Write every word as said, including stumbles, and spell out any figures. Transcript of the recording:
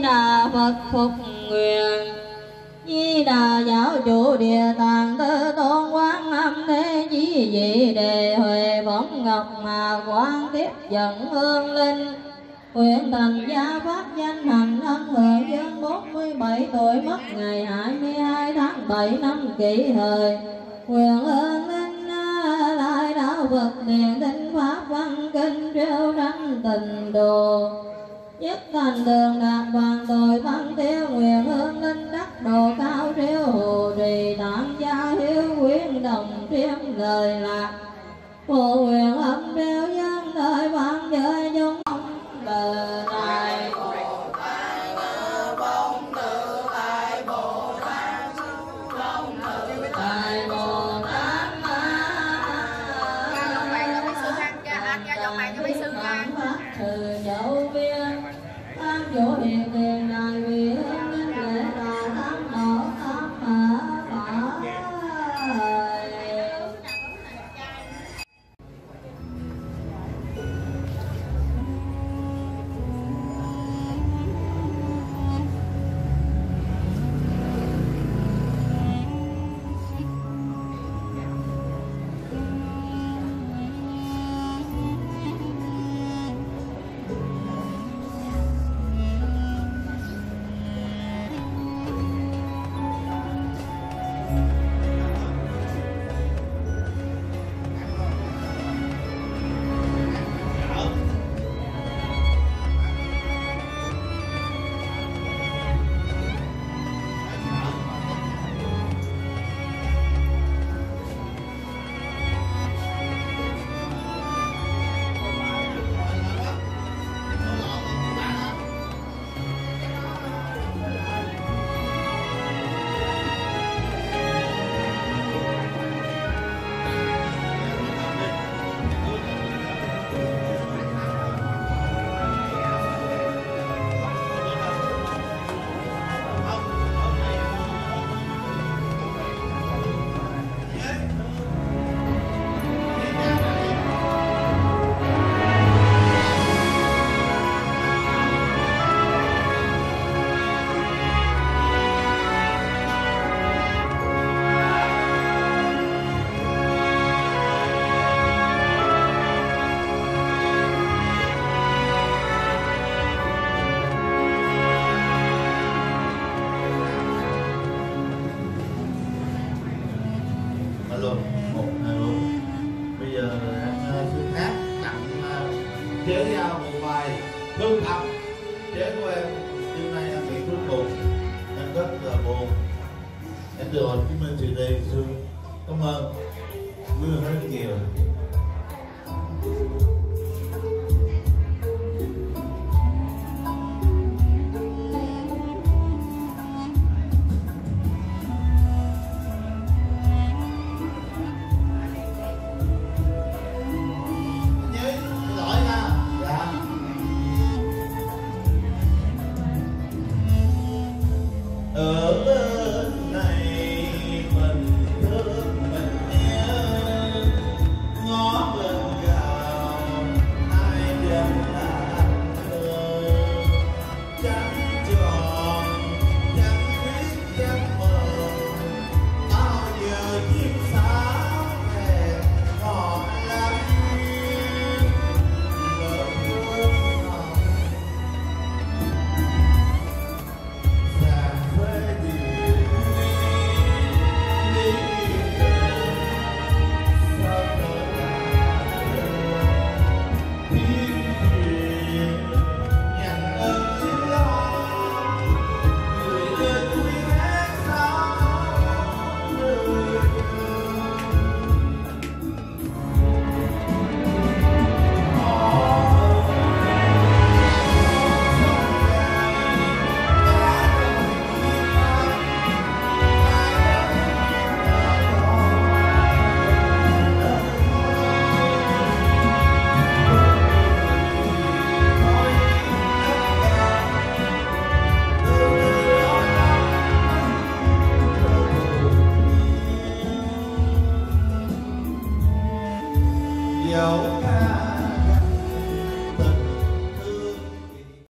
Đà Phật phục nguyện. Di Đà giáo chủ địa tạng tư tôn quán âm thế chí vị đề huệ bổn ngọc mà quán tiếp dẫn hương linh. Nguyện thành gia pháp danh hành ân hưởng dương bốn mươi bảy tuổi mất ngày hai mươi hai tháng bảy năm Kỷ Hợi. Nguyện hương linh lại đạo Phật thiền tinh pháp văn kinh triêu sanh tình đồ. Nhất thành đường đạt hoàn tội tăng tiêu. Nguyện hương linh đắc độ cao triêu hồ trì tạm gia hiếu quyến đồng triêm lời lạc. Phổ nguyện âm triêu dân đời vạn giới chúng bờ đại Bồ Tát Bông Tự Tại Bồ Tát Bông Tự Tại Bồ Tát Từ dẫu viên tam chỗ hiện tiền đại vì hương linh lễ là tam bảo tam mở bảo. Một hai bốn. Bây giờ đang xin hát tặng chế giao một bài hương thầm chế của em. Hôm nay em bị cuối cùng em rất là buồn. Em từ Hồ Chí Minh thì đây Sương cảm ơn quý vị rất nhiều.